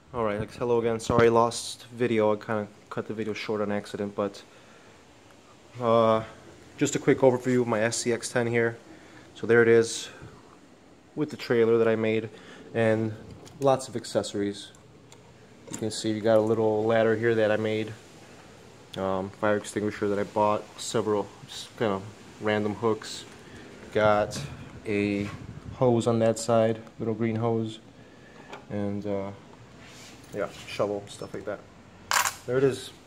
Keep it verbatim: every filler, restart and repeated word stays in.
Alright, like, hello again. Sorry, lost video. I kind of cut the video short on accident, but uh, just a quick overview of my S C X ten here. So there it is with the trailer that I made and lots of accessories. You can see we got a little ladder here that I made, um, fire extinguisher that I bought, several just kind of random hooks. Got a hose on that side, little green hose, and uh, yeah, shovel, stuff like that. There it is.